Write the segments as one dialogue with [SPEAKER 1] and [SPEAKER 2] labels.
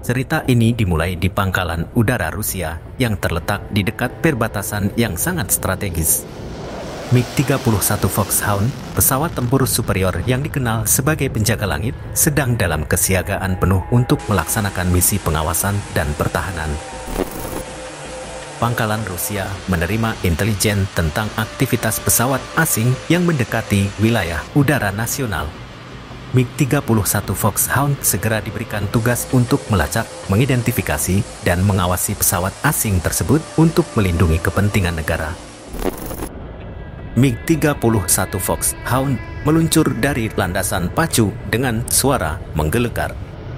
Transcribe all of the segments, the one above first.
[SPEAKER 1] Cerita ini dimulai di pangkalan udara Rusia yang terletak di dekat perbatasan yang sangat strategis. MiG-31 Foxhound, pesawat tempur superior yang dikenal sebagai penjaga langit, sedang dalam kesiagaan penuh untuk melaksanakan misi pengawasan dan pertahanan. Pangkalan Rusia menerima intelijen tentang aktivitas pesawat asing yang mendekati wilayah udara nasional. MiG-31 Foxhound segera diberikan tugas untuk melacak, mengidentifikasi, dan mengawasi pesawat asing tersebut untuk melindungi kepentingan negara. MiG-31 Foxhound meluncur dari landasan pacu dengan suara menggelegar.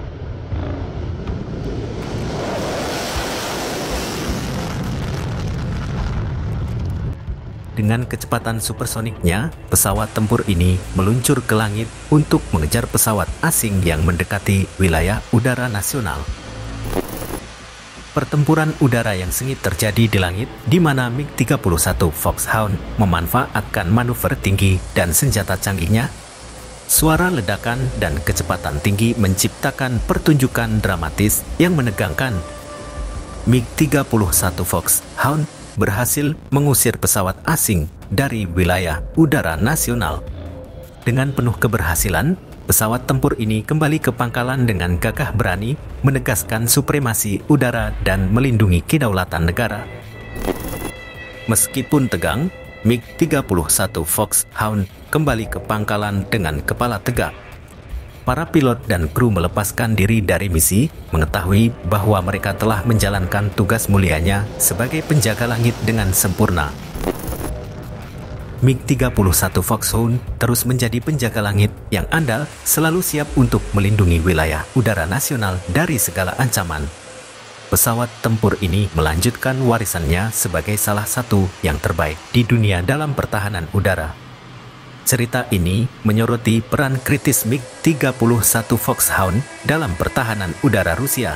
[SPEAKER 1] Dengan kecepatan supersoniknya, pesawat tempur ini meluncur ke langit untuk mengejar pesawat asing yang mendekati wilayah udara nasional. Pertempuran udara yang sengit terjadi di langit, di mana MiG-31 Foxhound memanfaatkan manuver tinggi dan senjata canggihnya. Suara ledakan dan kecepatan tinggi menciptakan pertunjukan dramatis yang menegangkan. MiG-31 Foxhound berhasil mengusir pesawat asing dari wilayah udara nasional. Dengan penuh keberhasilan, pesawat tempur ini kembali ke pangkalan dengan gagah berani, menegaskan supremasi udara dan melindungi kedaulatan negara. Meskipun tegang, MiG-31 Foxhound kembali ke pangkalan dengan kepala tegak. Para pilot dan kru melepaskan diri dari misi, mengetahui bahwa mereka telah menjalankan tugas mulianya sebagai penjaga langit dengan sempurna. MiG-31 Foxhound terus menjadi penjaga langit yang andal, selalu siap untuk melindungi wilayah udara nasional dari segala ancaman. Pesawat tempur ini melanjutkan warisannya sebagai salah satu yang terbaik di dunia dalam pertahanan udara. Cerita ini menyoroti peran kritis MiG-31 Foxhound dalam pertahanan udara Rusia.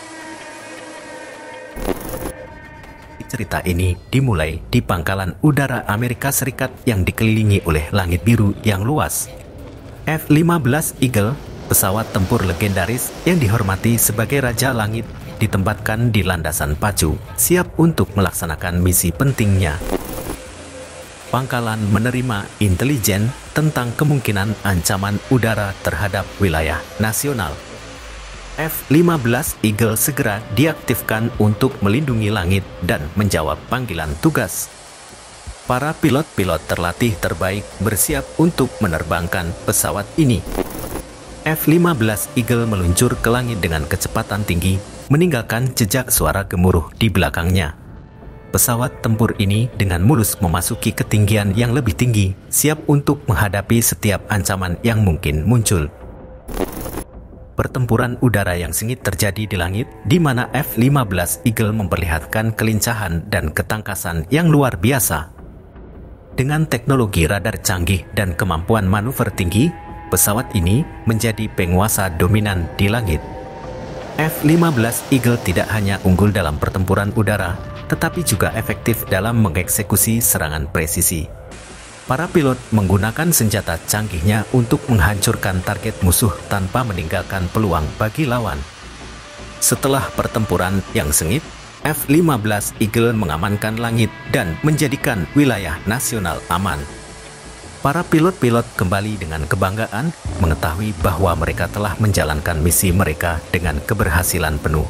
[SPEAKER 1] Cerita ini dimulai di pangkalan udara Amerika Serikat yang dikelilingi oleh langit biru yang luas. F-15 Eagle, pesawat tempur legendaris yang dihormati sebagai Raja Langit, ditempatkan di landasan pacu, siap untuk melaksanakan misi pentingnya. Pangkalan menerima intelijen tentang kemungkinan ancaman udara terhadap wilayah nasional. F-15 Eagle segera diaktifkan untuk melindungi langit dan menjawab panggilan tugas. Para pilot-pilot terlatih terbaik bersiap untuk menerbangkan pesawat ini. F-15 Eagle meluncur ke langit dengan kecepatan tinggi, meninggalkan jejak suara gemuruh di belakangnya. Pesawat tempur ini dengan mulus memasuki ketinggian yang lebih tinggi, siap untuk menghadapi setiap ancaman yang mungkin muncul. Pertempuran udara yang sengit terjadi di langit, di mana F-15 Eagle memperlihatkan kelincahan dan ketangkasan yang luar biasa. Dengan teknologi radar canggih dan kemampuan manuver tinggi, pesawat ini menjadi penguasa dominan di langit. F-15 Eagle tidak hanya unggul dalam pertempuran udara, tetapi juga efektif dalam mengeksekusi serangan presisi. Para pilot menggunakan senjata canggihnya untuk menghancurkan target musuh tanpa meninggalkan peluang bagi lawan. Setelah pertempuran yang sengit, F-15 Eagle mengamankan langit dan menjadikan wilayah nasional aman. Para pilot-pilot kembali dengan kebanggaan mengetahui bahwa mereka telah menjalankan misi mereka dengan keberhasilan penuh.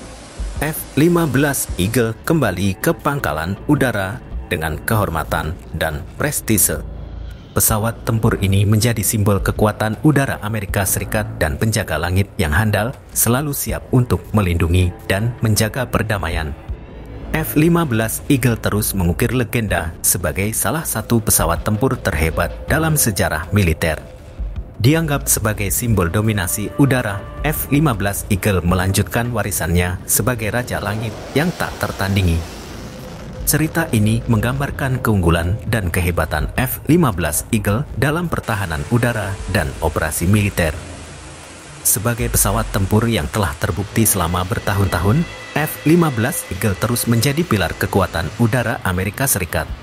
[SPEAKER 1] F-15 Eagle kembali ke pangkalan udara dengan kehormatan dan prestise. Pesawat tempur ini menjadi simbol kekuatan udara Amerika Serikat dan penjaga langit yang handal, selalu siap untuk melindungi dan menjaga perdamaian. F-15 Eagle terus mengukir legenda sebagai salah satu pesawat tempur terhebat dalam sejarah militer. Dianggap sebagai simbol dominasi udara, F-15 Eagle melanjutkan warisannya sebagai Raja Langit yang tak tertandingi. Cerita ini menggambarkan keunggulan dan kehebatan F-15 Eagle dalam pertahanan udara dan operasi militer. Sebagai pesawat tempur yang telah terbukti selama bertahun-tahun, F-15 Eagle terus menjadi pilar kekuatan udara Amerika Serikat.